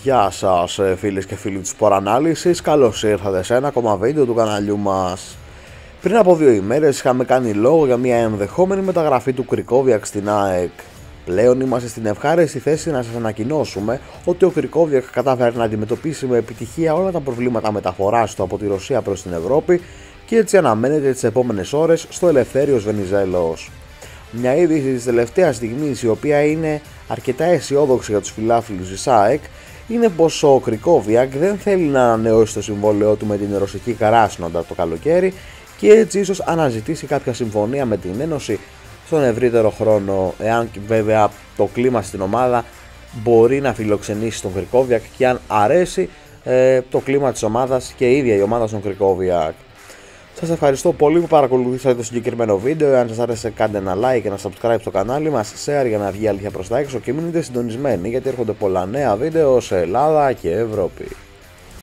Γεια σας φίλες και φίλοι της Σπορανάλυσης, καλώς ήρθατε σε ένα ακόμα βίντεο του καναλιού μας. Πριν από 2 ημέρες είχαμε κάνει λόγο για μια ενδεχόμενη μεταγραφή του Κρικόβιακ στην ΑΕΚ. Πλέον είμαστε στην ευχάριστη θέση να σας ανακοινώσουμε ότι ο Κρικόβιακ κατάφερε να αντιμετωπίσει με επιτυχία όλα τα προβλήματα μεταφοράς του από τη Ρωσία προς την Ευρώπη και έτσι αναμένεται τις επόμενες ώρες στο Ελευθέριος Βενιζέλος. Μια είδηση της τελευταίας στιγμής, η οποία είναι αρκετά αισιόδοξη για τους φιλάθλους της ΑΕΚ, είναι πως ο Κρικόβιακ δεν θέλει να ανανεώσει το συμβόλαιό του με την ρωσική Κράσνονταρ το καλοκαίρι και έτσι ίσως αναζητήσει κάποια συμφωνία με την Ένωση στον ευρύτερο χρόνο, εάν βέβαια το κλίμα στην ομάδα μπορεί να φιλοξενήσει τον Κρικόβιακ και αν αρέσει το κλίμα της ομάδας και η ίδια η ομάδα στον Κρικόβιακ. Σας ευχαριστώ πολύ που παρακολουθήσατε το συγκεκριμένο βίντεο. Αν σας άρεσε, κάντε ένα like και ένα subscribe στο κανάλι μας, share για να βγει αλήθεια προς τα έξω και μείνετε συντονισμένοι γιατί έρχονται πολλά νέα βίντεο σε Ελλάδα και Ευρώπη.